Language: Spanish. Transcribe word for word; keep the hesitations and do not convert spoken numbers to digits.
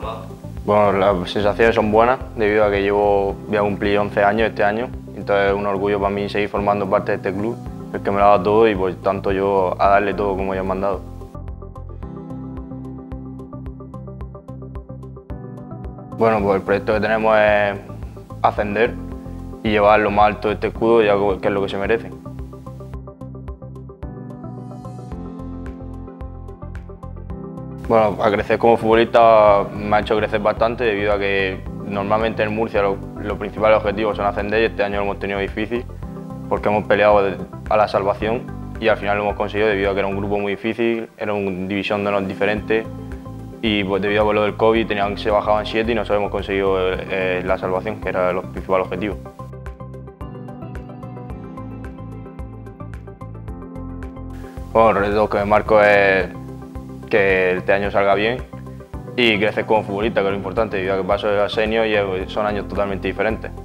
formado? Bueno, las sensaciones son buenas debido a que llevo, voy a cumplir once años este año, entonces es un orgullo para mí seguir formando parte de este club, el que me lo ha dado todo y por tanto yo a darle todo como ellos me han dado. Bueno, pues el proyecto que tenemos es ascender y llevar lo más alto de este escudo, ya que es lo que se merece. Bueno, a crecer como futbolista me ha hecho crecer bastante debido a que normalmente en Murcia los, los principales objetivos son ascender y este año lo hemos tenido difícil porque hemos peleado a la salvación y al final lo hemos conseguido debido a que era un grupo muy difícil, era una división de los diferentes y pues debido a lo del COVID tenían, se bajaban siete y nosotros hemos conseguido eh, la salvación, que era el principal objetivo. Bueno, el reto que me marco es que este año salga bien y crecer como futbolista, que es lo importante, debido a que paso a senior y son años totalmente diferentes.